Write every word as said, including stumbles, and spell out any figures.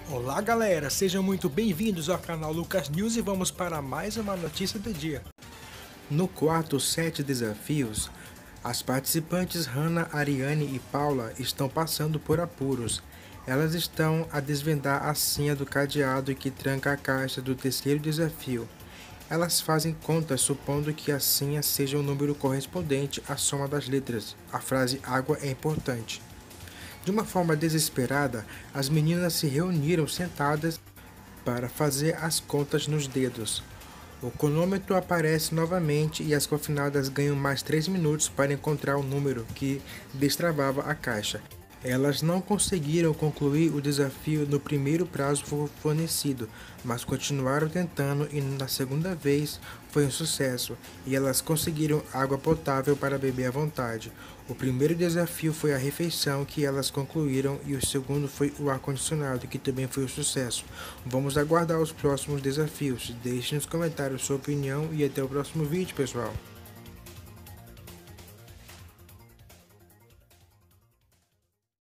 Olá galera, sejam muito bem-vindos ao canal Lucas News e vamos para mais uma notícia do dia. No quarto sete desafios, as participantes Hannah, Ariane e Paula estão passando por apuros. Elas estão a desvendar a senha do cadeado que tranca a caixa do terceiro desafio. Elas fazem contas supondo que a senha seja o número correspondente à soma das letras. A frase água é importante. De uma forma desesperada, as meninas se reuniram sentadas para fazer as contas nos dedos. O cronômetro aparece novamente e as confinadas ganham mais três minutos para encontrar o número que destravava a caixa. Elas não conseguiram concluir o desafio no primeiro prazo fornecido, mas continuaram tentando e na segunda vez foi um sucesso, e elas conseguiram água potável para beber à vontade. O primeiro desafio foi a refeição, que elas concluíram, e o segundo foi o ar-condicionado, que também foi um sucesso. Vamos aguardar os próximos desafios. Deixe nos comentários sua opinião e até o próximo vídeo, pessoal.